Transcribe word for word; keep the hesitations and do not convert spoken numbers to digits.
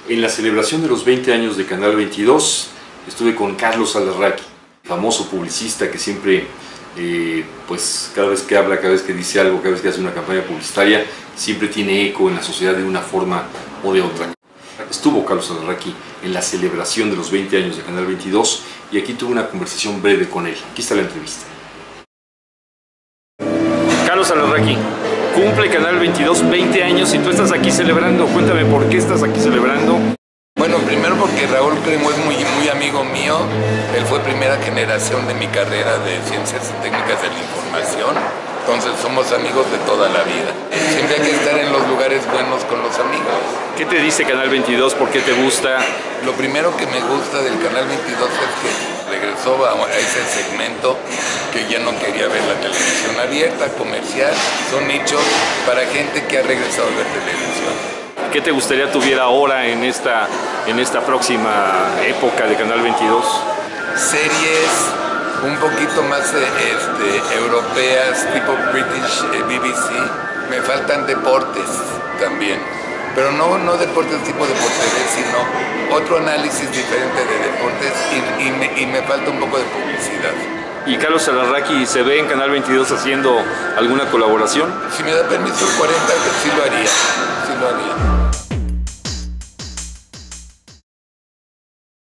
En la celebración de los veinte años de Canal veintidós estuve con Carlos Alarraqui, famoso publicista que siempre, eh, pues cada vez que habla, cada vez que dice algo, cada vez que hace una campaña publicitaria, siempre tiene eco en la sociedad de una forma o de otra. Estuvo Carlos Alarraqui en la celebración de los veinte años de Canal veintidós y aquí tuve una conversación breve con él. Aquí está la entrevista. Carlos Alarraqui, cumple Canal veintidós veinte años y tú estás aquí celebrando. Cuéntame por qué estás aquí celebrando. Bueno, primero porque Raúl Cremo es muy, muy amigo mío. Él fue primera generación de mi carrera de Ciencias y Técnicas de la Información. Entonces somos amigos de toda la vida. Siempre hay que estar en los lugares buenos con los amigos. ¿Qué te dice Canal veintidós? ¿Por qué te gusta? Lo primero que me gusta del Canal veintidós es que regresó a ese segmento que ya no quería ver la televisión abierta, comercial. Son nichos para gente que ha regresado a ver televisión. ¿Qué te gustaría tuviera ahora en esta, en esta próxima época de Canal veintidós? Series un poquito más este, europeas, tipo British eh, B B C. Me faltan deportes también, pero no, no deportes tipo deportes, sino otro análisis diferente de deportes y, y, me, y me falta un poco de publicidad. ¿Y Carlos Alarraqui se ve en Canal veintidós haciendo alguna colaboración? Si me da permiso el cuarenta, sí lo haría, sí lo haría.